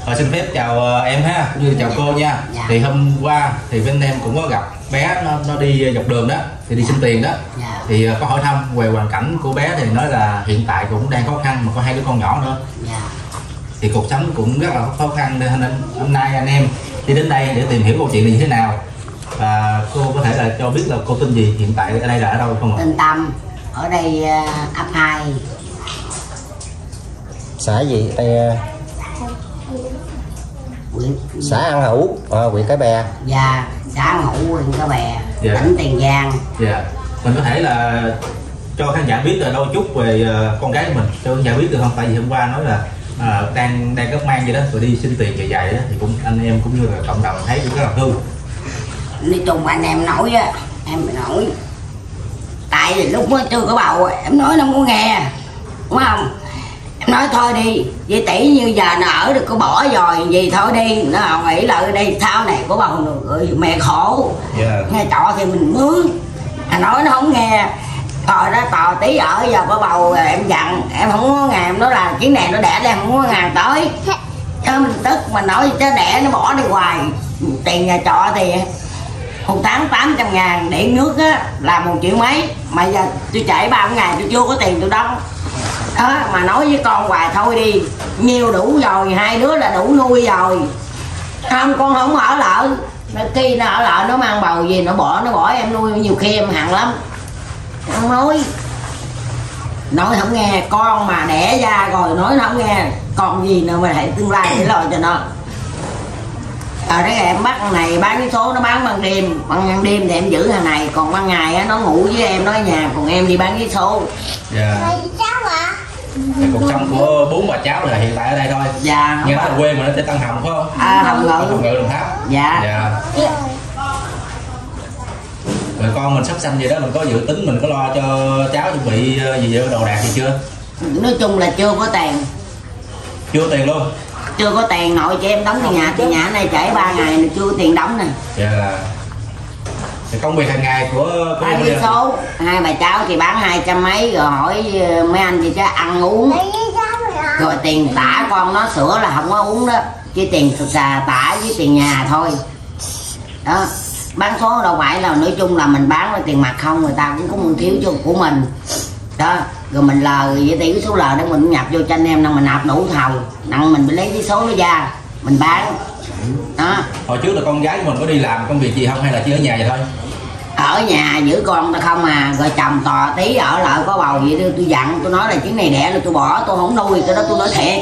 Xin phép chào em ha, cũng như chào cô nha. Dạ. Thì hôm qua thì bên em cũng có gặp bé nó đi dọc đường đó, thì đi xin tiền đó. Dạ. Thì có hỏi thăm về hoàn cảnh của bé thì nói là hiện tại cũng đang khó khăn mà có 2 đứa con nhỏ nữa. Dạ. Thì cuộc sống cũng rất là khó khăn nên hôm nay anh em đi đến đây để tìm hiểu câu chuyện này như thế nào. Và cô có thể là cho biết là cô tên gì, hiện tại ở đây là ở đâu không ạ? Tên Tâm, ở đây ấp 2. Xã gì? Xã An Hữu, huyện Cái Bè. Dạ, xã An Hữu, huyện Cái Bè, Dạ. tỉnh Tiền Giang. Dạ. Mình có thể là cho khán giả biết là đôi chút về con gái của mình, cho khán giả biết được không? Tại vì hôm qua nói là đang cấp mang vậy đó, rồi đi xin tiền dài đó, thì cũng anh em cũng như là cộng đồng thấy cũng rất là thương. Nói chung anh em nói á, em nói tại vì lúc mới chưa có bầu em nói nó không có nghe, đúng không? Em nói thôi đi, vậy tỷ như giờ nó ở được có bỏ rồi gì thôi đi, nó nghĩ là ở đây sau này có bầu rồi mẹ khổ. Yeah. Nghe trọ thì mình mướn, nói nó không nghe. Thôi đó tò tí ở giờ có bầu rồi em dặn em không có ngày em nói là chuyến này nó đẻ em không có ngày tới, chứ mình tức mình nói chứ đẻ nó bỏ đi hoài. Tiền nhà trọ thì một tháng 800.000, điện nước á là 1 triệu mấy, mà giờ tôi chạy 3 ngày tôi chưa có tiền tôi đóng đó. Mà nói với con hoài thôi đi, nhiều đủ rồi, 2 đứa là đủ nuôi rồi, không con không ở lợ. Khi nó ở lợ nó mang bầu gì nó bỏ em nuôi, nhiều khi em hằn lắm. Không nói không nghe, con mà đẻ ra rồi nói nó không nghe, còn gì nữa mà hãy tương lai để lo cho nó. Ở đấy em bắt con này bán cái số nó bán ban đêm thì em giữ thằng này, còn ban ngày á nó ngủ với em nó ở nhà, còn em đi bán cái số. Dạ. Cuộc sống của 4 bà cháu là hiện tại ở đây thôi. Dạ. Nghe nói là quê mà nó tới Tân Hồng phải không? Hồng Ngự. Hồng Ngự, Đồng Tháp. Dạ. Dạ. Rồi con mình sắp sanh gì đó mình có dự tính mình có lo cho cháu chuẩn bị gì đồ đạc gì chưa? Nói chung là chưa có tiền. Chưa tiền luôn? Chưa có tiền, nội cho em đóng tiền nhà này trễ 3 ngày này chưa tiền đóng nè. Dạ. Thì công việc hàng ngày của bán cái số, 2 bà cháu thì bán 200 mấy, rồi hỏi mấy anh gì chứ ăn uống. Rồi tiền tả con nó sữa là không có uống đó, chỉ tiền xà tả với tiền nhà thôi. Đó, bán số đâu phải là nói chung là mình bán là tiền mặt không, người ta cũng có muốn thiếu cho của mình. Đó, rồi mình lời với tỷ cái số lời đó mình nhập vô cho anh em, năng mình nạp đủ thầu, năng mình phải lấy cái số nó ra, mình bán. Đó. Hồi trước là con gái của mình có đi làm công việc gì không hay là chỉ ở nhà vậy thôi? Ở nhà giữ con ta không à, rồi chồng tò tí ở lại có bầu vậy tôi dặn, tôi nói là chuyến này đẻ là tôi bỏ, tôi không nuôi, cái đó tôi nói thiệt.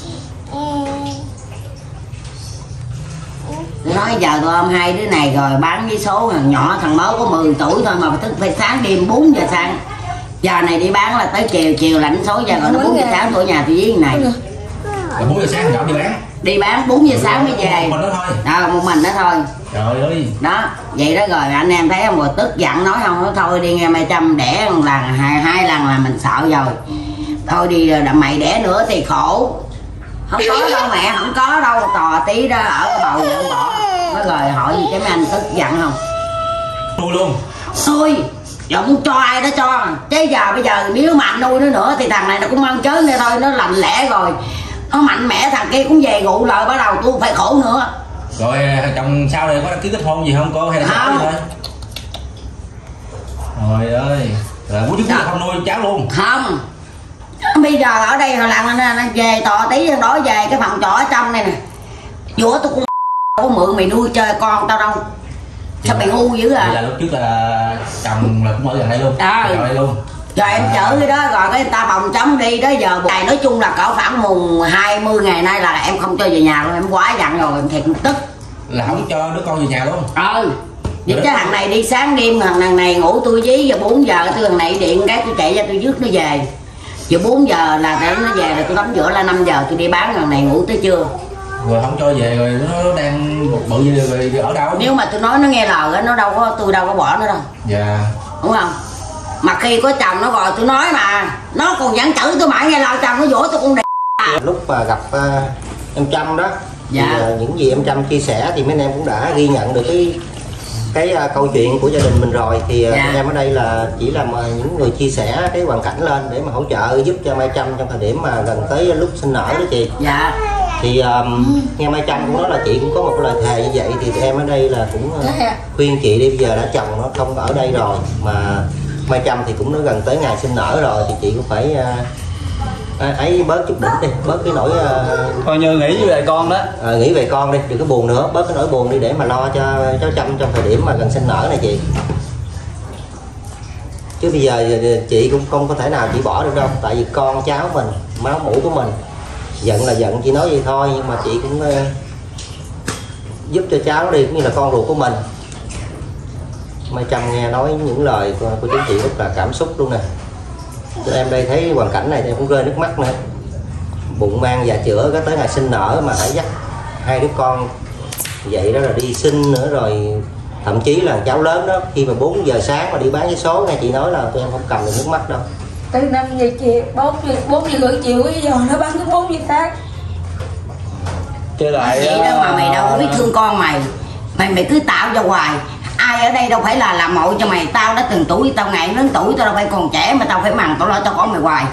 Tôi nói giờ tôi ôm 2 đứa này rồi bán với số, thằng nhỏ thằng mới có 10 tuổi thôi mà thức phải sáng đêm 4 giờ sáng. Giờ này đi bán là tới chiều lãnh số giờ rồi nó 4 giờ sáng tôi ở nhà tôi với này. Là 4 giờ sáng thằng nhỏ đi bán? Đi bán 4 giờ sáng mới về. Một mình đó thôi? Một mình đó thôi. Trời ơi. Đó, vậy đó rồi anh em thấy không, rồi tức giận nói không, nói thôi đi nghe mày Trâm đẻ một lần, 2 lần là mình sợ rồi. Thôi đi rồi mày đẻ nữa thì khổ. Không có đâu mẹ, không có đâu, tò tí đó ở cái bầu vậy bỏ. Nói rồi hỏi gì cái mấy anh tức giận không? Nuôi luôn? Nuôi, giờ muốn cho ai đó cho. Chứ giờ bây giờ nếu mà anh nuôi nó nữa thì thằng này nó cũng mang chớn nữa thôi, nó lành lẽ rồi. Nó mạnh mẽ, thằng kia cũng về ngụ lời bắt đầu tôi phải khổ nữa. Rồi chồng sau này có đăng ký kết hôn gì không cô hay là sao gì thôi? Trời ơi, là muốn chú không nuôi cháu luôn? Không. Bây giờ ở đây là nó về tò tí đó, về cái phòng trọ ở trong này nè. Giữa tôi cũng có mượn mày nuôi chơi con tao đâu. Sao mày ngu dữ à? Vậy là lúc trước là chồng là cũng ở gần đây luôn. Ở đây luôn. Rồi em chở cái đó rồi cái người ta bồng trống đi đó, giờ ngày nói chung là cỡ khoảng mùng 20 ngày nay là em không cho về nhà luôn, em quá dặn rồi, em thiệt tức. Là không cho đứa con về nhà luôn? Vậy chứ thằng này đi sáng đêm, thằng này ngủ tôi dí, giờ 4 giờ tôi thằng này điện cái tôi chạy ra tôi rước nó về. Giờ 4 giờ là nó về là tôi đóng giữa là 5 giờ tôi đi bán, thằng này ngủ tới trưa. Rồi không cho về rồi nó đang bự gì rồi ở đâu? Nếu mà tôi nói nó nghe lời nó đâu có, tôi đâu có bỏ nó đâu. Dạ. Đúng không? Mà khi có chồng nó rồi tôi nói mà nó còn vẫn chửi tôi mãi nghe lời chồng nó dỗ tôi con đẻ. Lúc mà gặp em Trâm đó, dạ. Thì những gì em Trâm chia sẻ thì mấy anh em cũng đã ghi nhận được cái câu chuyện của gia đình mình rồi. Thì dạ. em ở đây là chỉ là những người chia sẻ cái hoàn cảnh lên để mà hỗ trợ giúp cho Mai Trâm trong thời điểm mà gần tới lúc sinh nở đó chị. Dạ. Thì nghe Mai Trâm cũng nói là chị cũng có một lời thề như vậy, thì em ở đây là cũng khuyên chị đi, bây giờ đã chồng nó không ở đây rồi mà Mai Trâm thì cũng nó gần tới ngày sinh nở rồi, thì chị cũng phải ấy bớt chút đỉnh đi, bớt cái nỗi coi như nghĩ về con đó. Nghĩ về con đi, đừng có buồn nữa, bớt cái nỗi buồn đi để mà lo cho cháu Trâm trong thời điểm mà gần sinh nở này chị. Chứ bây giờ chị cũng không có thể nào chị bỏ được đâu, tại vì con cháu mình, máu mủ của mình. Giận là giận, chị nói vậy thôi, nhưng mà chị cũng giúp cho cháu đi, cũng như là con ruột của mình. Mai Trâm nghe nói những lời của chú chị rất là cảm xúc luôn nè. Cho em đây thấy hoàn cảnh này em cũng rơi nước mắt nữa. Bụng mang già chữa cái tới ngày sinh nở mà phải dắt hai đứa con vậy đó là đi sinh nữa rồi. Thậm chí là cháu lớn đó, khi mà 4 giờ sáng mà đi bán vé số nghe chị nói là tụi em không cầm được nước mắt đâu. Từ 5 giờ chiều, 4 giờ rưỡi chiều cái giờ nó bán tới 4 giờ sáng. Chứ lại vậy đó mà mày đâu có biết thương con mày. Mày cứ tạo cho hoài. Ai ở đây đâu phải là làm mội cho mày. Tao đã từng tuổi, tao ngày lớn tuổi, tao đâu phải còn trẻ mà tao phải mằng tao lo cho con mày hoài.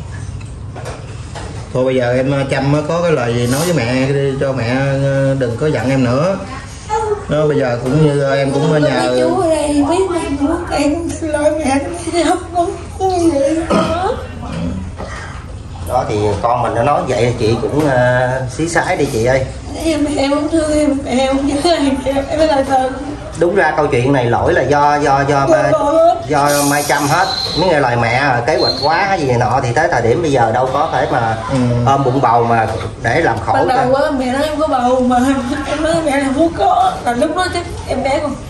Thôi bây giờ em Trâm có cái lời gì nói với mẹ đi, cho mẹ đừng có giận em nữa. Đó, bây giờ cũng như em cũng nhờ chú ở đây biết mẹ muốn em xin lỗi mẹ, không như vậy nữa. Đó thì con mình nó nói vậy thì chị cũng xí xái đi chị ơi. Em không thương em không nhớ em mới là thơ. Đúng ra câu chuyện này lỗi là do Mai Trâm hết. Mấy nghe lời mẹ kế hoạch quá hay gì nọ thì tới thời điểm bây giờ đâu có thể mà ôm bụng bầu mà để làm khổ. Ban đầu á mẹ nói em có bầu mà em nói mẹ là muốn có, là lúc đó chắc em bé còn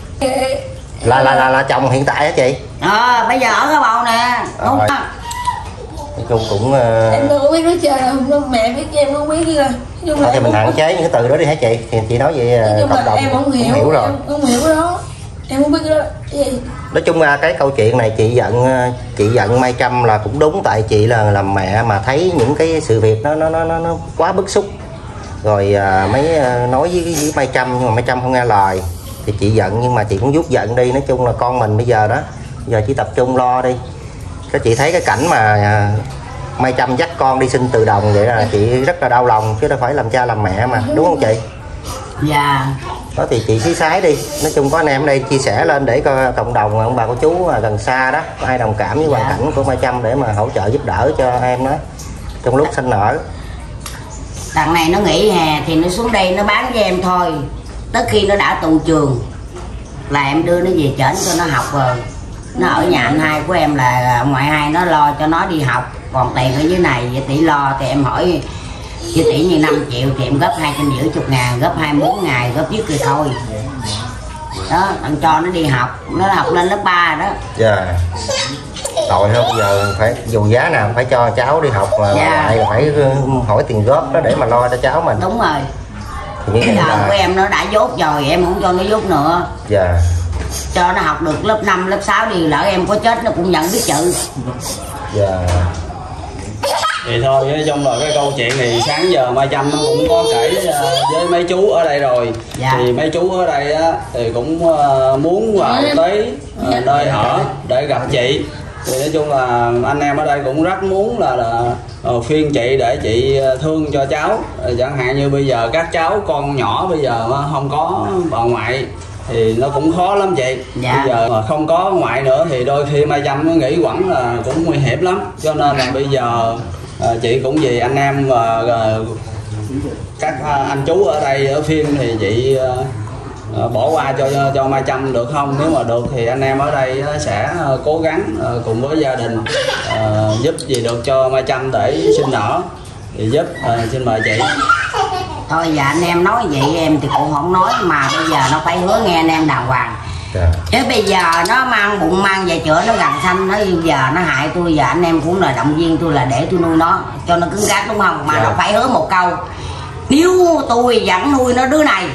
là chồng hiện tại hả chị? Bây giờ ở cái bầu nè. Đúng không? Nói chung cũng em đâu có biết nói chơi đâu, mẹ biết em không biết gì là thì mình hạn chế những cái từ đó đi hả chị? Thì chị nói vậy cộng đồng em không hiểu rồi. Em không hiểu cái đó, em không biết cái đó gì. Nói chung ra cái câu chuyện này chị giận Mai Trâm là cũng đúng, tại chị là làm mẹ mà thấy những cái sự việc nó quá bức xúc rồi mới nói với Mai Trâm, nhưng mà Mai Trâm không nghe lời thì chị giận, nhưng mà chị cũng vuốt giận đi. Nói chung là con mình bây giờ đó, giờ chỉ tập trung lo đi. Các chị thấy cái cảnh mà Mai Trâm dắt con đi sinh từ đồng vậy là chị rất là đau lòng, chứ đâu phải làm cha làm mẹ mà, đúng không chị? Dạ. Đó thì chị xí xái đi. Nói chung có anh em ở đây chia sẻ lên để coi cộng đồng ông bà cô chú gần xa đó có ai đồng cảm với hoàn cảnh của Mai Trâm để mà hỗ trợ giúp đỡ cho em đó trong lúc sinh nở. Thằng này nó nghỉ hè thì nó xuống đây nó bán cho em thôi. Tới khi nó đã tụ trường là em đưa nó về trển cho nó học rồi. Nó ở nhà anh hai của em là ngoại hai, nó lo cho nó đi học. Còn tiền ở dưới này vậy tỷ lo thì em hỏi với tỷ như 5 triệu thì em gấp 250 ngàn, gấp 24 ngày, gấp dứt rồi thôi. Đó, anh cho nó đi học, nó học lên lớp 3 đó. Dạ. Tội không, giờ phải dù giá nào phải cho cháu đi học mà lại phải hỏi tiền góp đó để mà lo cho cháu mình. Đúng rồi. Cái đời của em nó đã dốt rồi, em không cho nó dốt nữa. Dạ. Cho nó học được lớp 5, lớp 6 đi, lỡ em có chết nó cũng nhận biết chữ. Dạ. Thì thôi, nói chung là cái câu chuyện thì sáng giờ Mai Trâm nó cũng có kể với mấy chú ở đây rồi. Thì mấy chú ở đây á, thì cũng muốn vào tới nơi ở để gặp chị. Thì nói chung là anh em ở đây cũng rất muốn là khuyên chị để chị thương cho cháu. Chẳng hạn như bây giờ các cháu con nhỏ bây giờ không có bà ngoại thì nó cũng khó lắm chị. Bây giờ mà không có ngoại nữa thì đôi khi Mai Trâm nó nghĩ quẩn là cũng nguy hiểm lắm. Cho nên là bây giờ chị cũng vì anh em và các anh chú ở đây ở phim thì chị bỏ qua cho Mai Trâm được không? Nếu mà được thì anh em ở đây sẽ cố gắng cùng với gia đình giúp gì được cho Mai Trâm để sinh nở thì giúp. Xin mời chị. Thôi giờ anh em nói vậy em thì cũng không nói, mà bây giờ nó phải hứa nghe anh em đàng hoàng. Chứ bây giờ nó mang bụng mang về chữa nó gần xanh, nó giờ nó hại tôi, giờ anh em cũng là động viên tôi là để tôi nuôi nó cho nó cứng cáp, đúng không? Mà nó phải hứa một câu, nếu tôi vẫn nuôi nó đứa này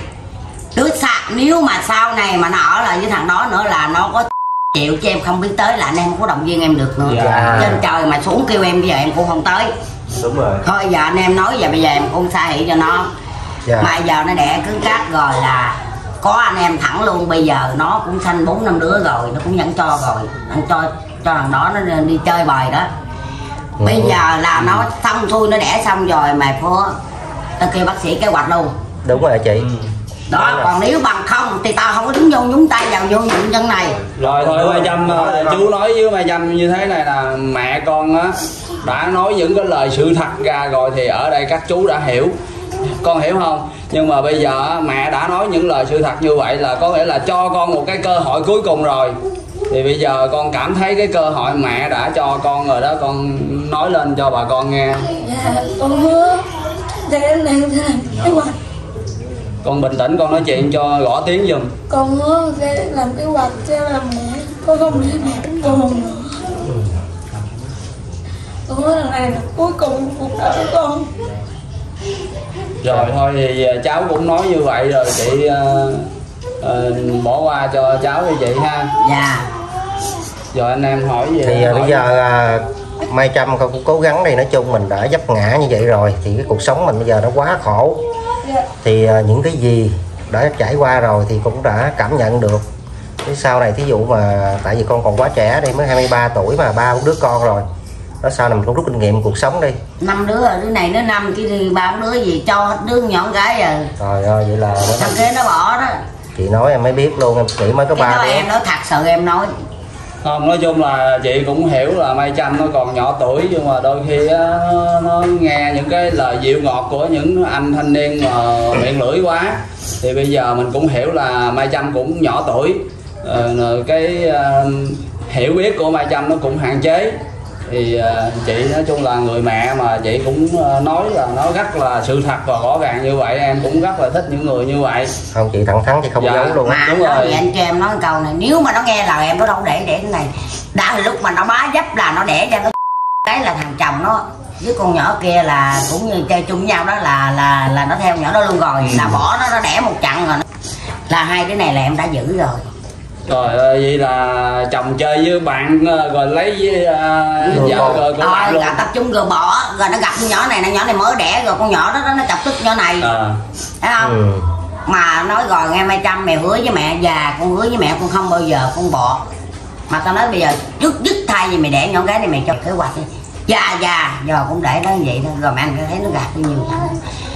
nếu mà sau này mà nó ở lại với thằng đó nữa là nó có chịu cho em không biết tới là anh em không có động viên em được nữa. Trên trời mà xuống kêu em bây giờ em cũng không tới. Đúng rồi. Thôi giờ anh em nói giờ bây giờ em cũng xa hỉ cho nó. Mà giờ nó đẻ cứng cáp rồi là có anh em thẳng luôn. Bây giờ nó cũng sanh 4-5 đứa rồi, nó cũng vẫn cho rồi, cho thằng đó nó đi chơi bời đó. Bây giờ là nó xong xuôi, nó đẻ xong rồi mà phó tao kêu bác sĩ kế hoạch luôn. Đúng rồi chị. Đó, còn nếu bằng không thì tao không có đứng vô nhúng tay vào vô những chân này. Rồi thôi Mai Trâm, chú nói với Mai Trâm như thế này là mẹ con á đã nói những cái lời sự thật ra rồi thì ở đây các chú đã hiểu, con hiểu không? Nhưng mà bây giờ mẹ đã nói những lời sự thật như vậy là có nghĩa là cho con một cái cơ hội cuối cùng rồi. Thì bây giờ con cảm thấy cái cơ hội mẹ đã cho con rồi đó, con nói lên cho bà con nghe. Dạ, con hứa sẽ làm kế hoạch. Con bình tĩnh, con nói chuyện cho rõ tiếng giùm. Con hứa sẽ làm kế hoạch sẽ làm mẹ, con không để mẹ đánh con nữa. Con hứa lần này là cuối cùng cuộc đời của con. Rồi thôi thì cháu cũng nói như vậy rồi, chị bỏ qua cho cháu đi chị ha. Dạ. Rồi anh em hỏi gì Thì bây giờ Mai Trâm con cũng cố gắng đi, nói chung mình đã vấp ngã như vậy rồi thì cái cuộc sống mình bây giờ nó quá khổ. Thì những cái gì đã trải qua rồi thì cũng đã cảm nhận được. Cái sau này thí dụ mà tại vì con còn quá trẻ đi, mới 23 tuổi mà 3 đứa con rồi. Đó sau này mình cũng rút kinh nghiệm cuộc sống đi. 5 đứa rồi, đứa này nó 5 cái 3 đứa gì cho hết đứa nhỏ gái rồi. Trời ơi vậy là thằng kia nó bỏ đó. Chị nói em mới biết luôn, em nghĩ mới có 3 đứa. Em nói thật sự em nói. Không, nói chung là chị cũng hiểu là Mai Trâm nó còn nhỏ tuổi, nhưng mà đôi khi nó nghe những cái lời dịu ngọt của những anh thanh niên mà miệng lưỡi quá. Thì bây giờ mình cũng hiểu là Mai Trâm cũng nhỏ tuổi, cái hiểu biết của Mai Trâm nó cũng hạn chế. Thì chị nói chung là người mẹ mà chị cũng nói là nó rất là sự thật và rõ ràng như vậy, em cũng rất là thích những người như vậy. Không, chị thẳng thắn chị không giấu luôn. Mà đúng rồi. rồi. Thì anh cho em nói câu này, nếu mà nó nghe lời em nó đâu để cái này. Đã lúc mà nó bá dấp là nó đẻ ra nó cái là thằng chồng nó với con nhỏ kia là cũng như chơi chung với nhau đó, là nó theo nhỏ đó luôn rồi, là bỏ nó đẻ một chặng rồi. Là hai đứa này là em đã giữ rồi. Rồi vậy là chồng chơi với bạn rồi lấy với vợ rồi của bạn luôn. Tập trung rồi bỏ, rồi nó gặp con nhỏ này mới đẻ rồi, con nhỏ đó nó chọc tức nhỏ này. Thấy không? Mà nói rồi nghe Mai Trâm, mày hứa với mẹ già, con hứa với mẹ con không bao giờ con bỏ. Mà tao nói bây giờ dứt thay gì mày đẻ nhỏ gái này mày cho kế hoạch đi. Già giờ cũng để nó như vậy thôi, rồi mẹ thấy nó gạt bao nhiêu.